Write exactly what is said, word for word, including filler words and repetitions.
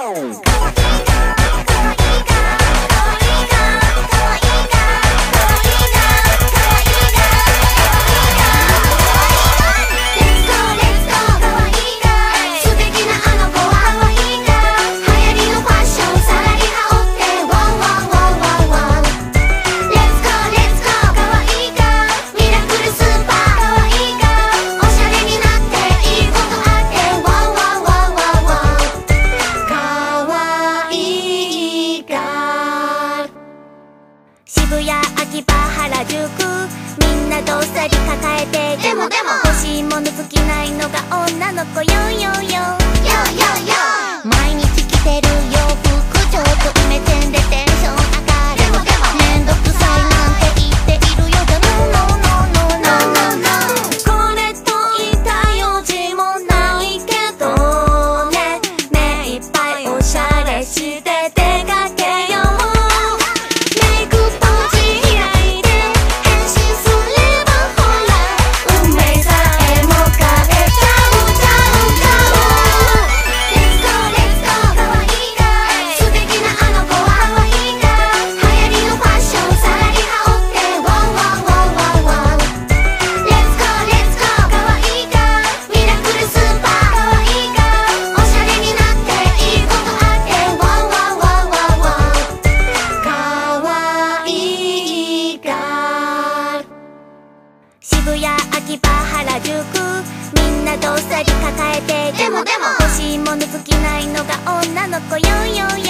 渋谷、秋葉、原宿、みんなどっさり抱えて、でもでも欲しいもの尽きないのが女の子よよよよよよよ。毎日着てる洋服ちょっとイメチェンでテンション上がる。でもでもめんどくさいなんて言っているよじゃノーノーノーノーノーノー。これと言いたい用事もないけどね、目いっぱいおしゃれして出かけよう。渋谷、秋葉、原宿、みんなどっさり抱えて、でもでも欲しいもの尽きないのが女の子よよよ。